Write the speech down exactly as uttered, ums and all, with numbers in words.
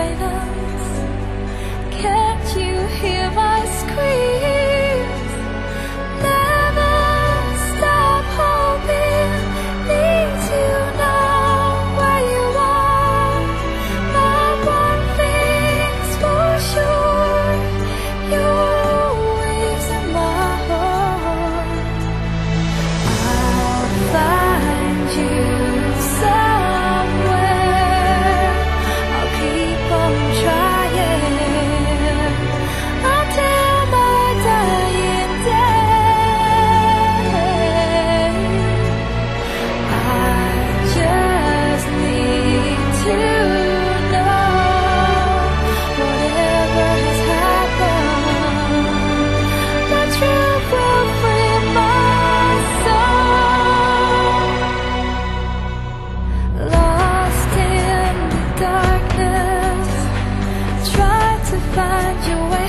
silence. Can't you hear my screams? Never stop hoping. Need to know where you are. But one thing's for sure, you're always in my heart. I'll find you somewhere. I'll keep on trying until my dying day. I just need to know whatever has happened, the truth will free my soul. Lost in the darkness, try to find your way